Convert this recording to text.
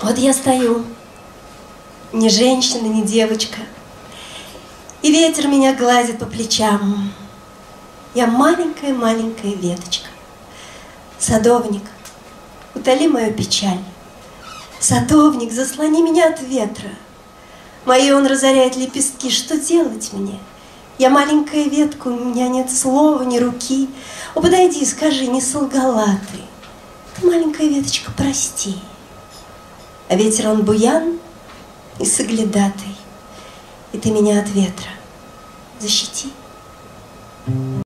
Вот я стою, ни женщина, ни девочка, и ветер меня гладит по плечам. Я маленькая-маленькая веточка. Садовник, утоли мою печаль. Садовник, заслони меня от ветра. Мои он разоряет лепестки, что делать мне? Я маленькая ветка, у меня нет слова, ни руки. О, подойди, скажи, не солгала ты. Ты, маленькая веточка, прости. А ветер он буян и соглядатый, и ты меня от ветра защити.